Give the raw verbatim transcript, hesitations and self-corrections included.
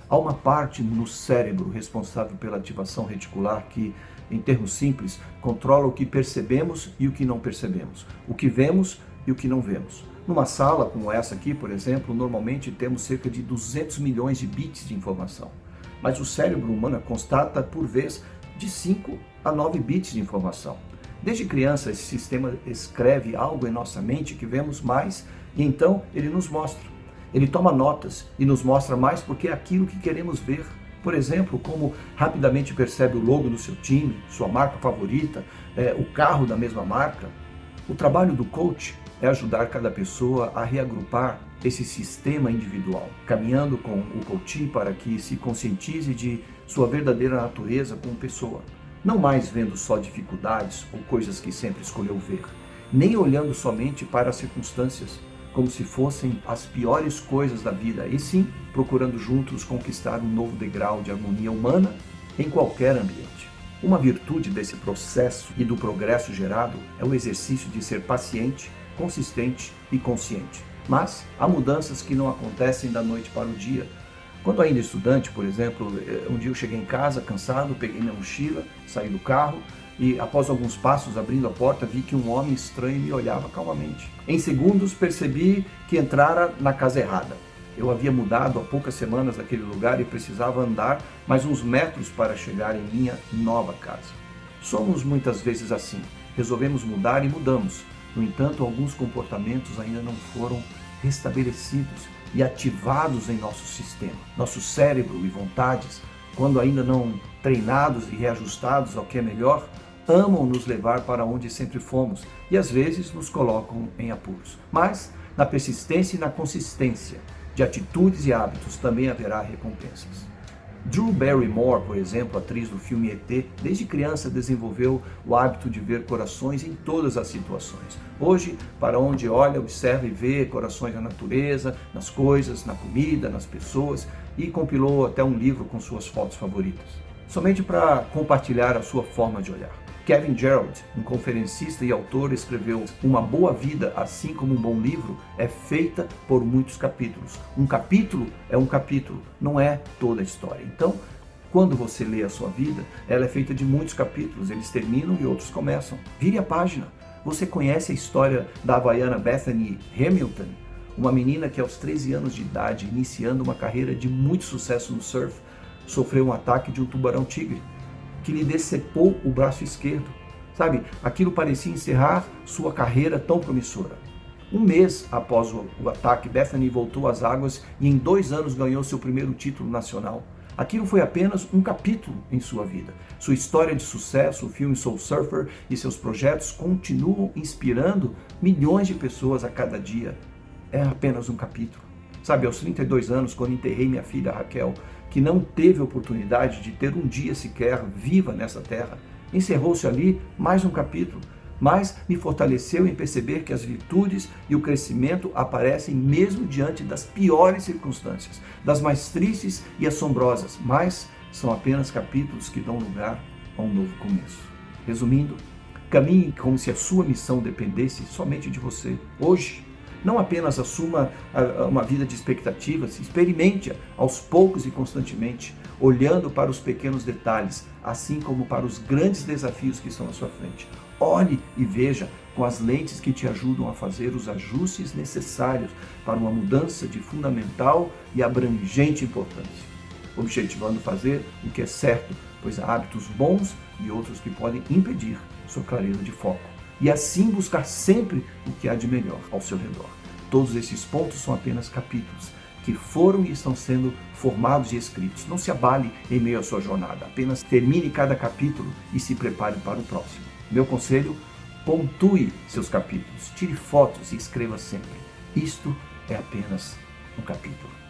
Há uma parte no cérebro responsável pela ativação reticular que, em termos simples, controla o que percebemos e o que não percebemos, o que vemos e o que não vemos. Numa sala como essa aqui, por exemplo, normalmente temos cerca de duzentos milhões de bits de informação, mas o cérebro humano constata, por vez, de cinco a nove bits de informação. Desde criança, esse sistema escreve algo em nossa mente que vemos mais e então ele nos mostra. Ele toma notas e nos mostra mais porque é aquilo que queremos ver. Por exemplo, como rapidamente percebe o logo do seu time, sua marca favorita, é, o carro da mesma marca. O trabalho do coach é ajudar cada pessoa a reagrupar esse sistema individual, caminhando com o coach para que se conscientize de sua verdadeira natureza como pessoa. Não mais vendo só dificuldades ou coisas que sempre escolheu ver, nem olhando somente para as circunstâncias, como se fossem as piores coisas da vida, e sim procurando juntos conquistar um novo degrau de harmonia humana em qualquer ambiente. Uma virtude desse processo e do progresso gerado é o exercício de ser paciente, consistente e consciente. Mas há mudanças que não acontecem da noite para o dia. Quando ainda estudante, por exemplo, um dia eu cheguei em casa cansado, peguei minha mochila, saí do carro e após alguns passos abrindo a porta vi que um homem estranho me olhava calmamente. Em segundos percebi que entrara na casa errada. Eu havia mudado há poucas semanas daquele lugar e precisava andar mais uns metros para chegar em minha nova casa. Somos muitas vezes assim, resolvemos mudar e mudamos. No entanto, alguns comportamentos ainda não foram restabelecidos e ativados em nosso sistema. Nosso cérebro e vontades, quando ainda não treinados e reajustados ao que é melhor, amam nos levar para onde sempre fomos e às vezes nos colocam em apuros. Mas na persistência e na consistência de atitudes e hábitos também haverá recompensas. Drew Barrymore, por exemplo, atriz do filme E T, desde criança desenvolveu o hábito de ver corações em todas as situações. Hoje, para onde olha, observa e vê corações na natureza, nas coisas, na comida, nas pessoas e compilou até um livro com suas fotos favoritas, somente para compartilhar a sua forma de olhar. Kevin Gerald, um conferencista e autor, escreveu: "Uma boa vida, assim como um bom livro, é feita por muitos capítulos. Um capítulo é um capítulo, não é toda a história." Então, quando você lê a sua vida, ela é feita de muitos capítulos, eles terminam e outros começam. Vire a página. Você conhece a história da havaiana Bethany Hamilton? Uma menina que aos treze anos de idade, iniciando uma carreira de muito sucesso no surf, sofreu um ataque de um tubarão-tigre, que lhe decepou o braço esquerdo. Sabe, aquilo parecia encerrar sua carreira tão promissora. Um mês após o, o ataque, Bethany voltou às águas e em dois anos ganhou seu primeiro título nacional. Aquilo foi apenas um capítulo em sua vida. Sua história de sucesso, o filme Soul Surfer e seus projetos continuam inspirando milhões de pessoas a cada dia. É apenas um capítulo. Sabe, aos trinta e dois anos, quando enterrei minha filha Raquel, que não teve oportunidade de ter um dia sequer viva nessa terra, encerrou-se ali mais um capítulo, mas me fortaleceu em perceber que as virtudes e o crescimento aparecem mesmo diante das piores circunstâncias, das mais tristes e assombrosas, mas são apenas capítulos que dão lugar a um novo começo. Resumindo, caminhe como se a sua missão dependesse somente de você. Hoje, não apenas assuma uma vida de expectativas, experimente-a aos poucos e constantemente, olhando para os pequenos detalhes, assim como para os grandes desafios que estão à sua frente. Olhe e veja com as lentes que te ajudam a fazer os ajustes necessários para uma mudança de fundamental e abrangente importância, objetivando fazer o que é certo, pois há hábitos bons e outros que podem impedir sua clareza de foco. E assim buscar sempre o que há de melhor ao seu redor. Todos esses pontos são apenas capítulos que foram e estão sendo formados e escritos. Não se abale em meio à sua jornada, apenas termine cada capítulo e se prepare para o próximo. Meu conselho: pontue seus capítulos, tire fotos e escreva sempre. Isto é apenas um capítulo.